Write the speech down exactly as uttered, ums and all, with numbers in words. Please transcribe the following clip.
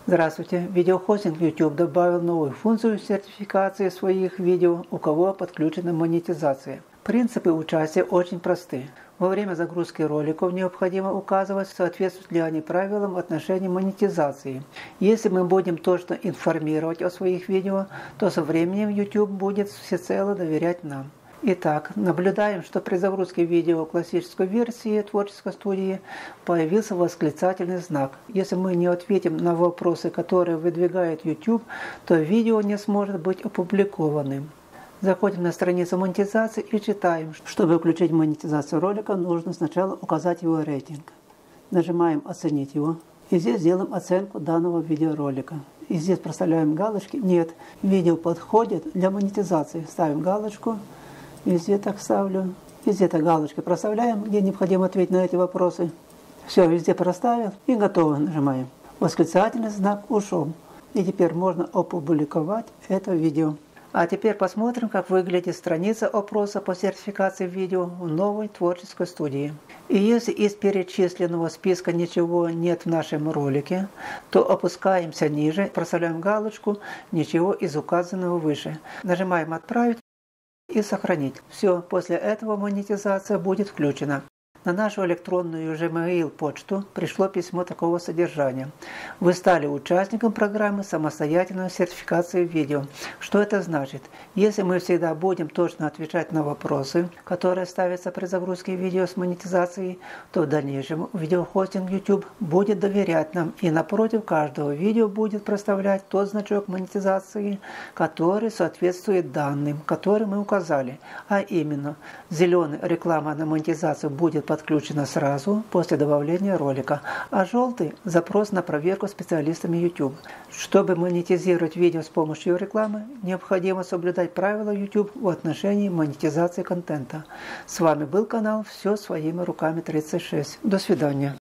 Здравствуйте! Видеохостинг YouTube добавил новую функцию сертификации своих видео, у кого подключена монетизация. Принципы участия очень просты. Во время загрузки роликов необходимо указывать, соответствуют ли они правилам в отношении монетизации. Если мы будем точно информировать о своих видео, то со временем YouTube будет всецело доверять нам. Итак, наблюдаем, что при загрузке видео классической версии творческой студии появился восклицательный знак. Если мы не ответим на вопросы, которые выдвигает YouTube, то видео не сможет быть опубликованным. Заходим на страницу монетизации и читаем. Чтобы включить монетизацию ролика, нужно сначала указать его рейтинг. Нажимаем «Оценить его». И здесь делаем оценку данного видеоролика. И здесь проставляем галочки «Нет, видео подходит для монетизации». Ставим галочку. Везде так ставлю. Везде так галочки проставляем, где необходимо ответить на эти вопросы. Все, везде проставил и готово. Нажимаем. Восклицательный знак ушел. И теперь можно опубликовать это видео. А теперь посмотрим, как выглядит страница опроса по сертификации видео в новой творческой студии. И если из перечисленного списка ничего нет в нашем ролике, то опускаемся ниже, проставляем галочку «Ничего из указанного выше». Нажимаем «Отправить» и сохранить. Все, после этого монетизация будет включена. На нашу электронную Gmail почту пришло письмо такого содержания. Вы стали участником программы самостоятельной сертификации видео. Что это значит? Если мы всегда будем точно отвечать на вопросы, которые ставятся при загрузке видео с монетизацией, то в дальнейшем видеохостинг YouTube будет доверять нам и напротив каждого видео будет проставлять тот значок монетизации, который соответствует данным, которые мы указали. А именно, зеленый реклама на монетизацию будет подключена сразу после добавления ролика, а желтый – запрос на проверку специалистами YouTube. Чтобы монетизировать видео с помощью рекламы, необходимо соблюдать правила YouTube в отношении монетизации контента. С вами был канал «Все своими руками тридцать шесть». До свидания.